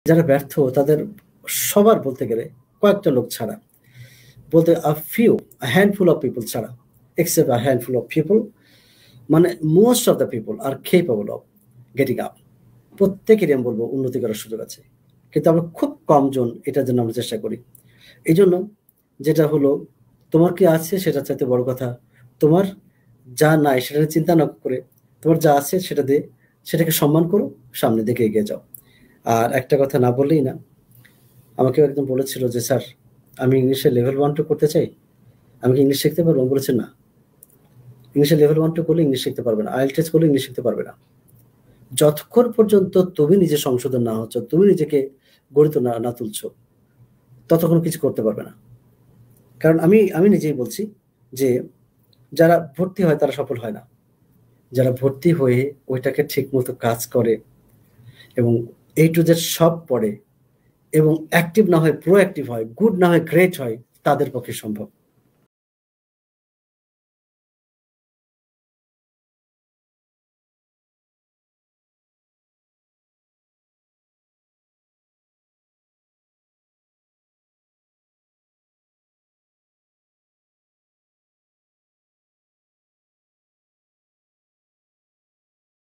যারা ব্যর্থ তাদের সবার বলতে গেলে কয়েকটা লোক ছাড়া, বলতে হ্যান্ডফুল অফ পিপল ছাড়া, এক্সেপ্ট হ্যান্ডফুল অফ পিপল, মানে most of the people are capable of getting up. প্রত্যেকেরই আমি বলবো উন্নতি করার সুযোগ আছে, কিন্তু আমরা খুব কম জন এটার জন্য আমরা চেষ্টা করি। এই জন্য যেটা হলো, তোমার কি আছে সেটা চাইতে বড় কথা, তোমার যা নাই সেটা চিন্তা না করে তোমার যা আছে সেটা দিয়ে সেটাকে সম্মান করো, সামনে দিকে এগিয়ে যাও। আর একটা কথা না বললেই না, আমাকেও একদম বলেছিল যে স্যার আমি ইংলিশে লেভেল 1-2 করতে চাই, আমি কি ইংলিশ শিখতে পারবো? আমি বলেছি না, ইংলিশে লেভেল 1-2 করলে ইংলিশ শিখতে পারবে না, আইএলটিএস করলে ইংলিশ শিখতে পারবে না। যতক্ষণ পর্যন্ত তুমি নিজে সংশোধন না হচ্ছ, তুমি নিজেকে গড়িত না তুলছো, ততক্ষণ কিছু করতে পারবে না। কারণ আমি আমি নিজেই বলছি যে যারা ভর্তি হয় তারা সফল হয় না, যারা ভর্তি হয়ে ওইটাকে ঠিক মতো কাজ করে এবং এই টু জেড সব পড়ে এবং অ্যাক্টিভ না হয় প্রোঅ্যাক্টিভ হয়, গুড না হয় গ্রেট হয়, তাদের পক্ষে সম্ভব।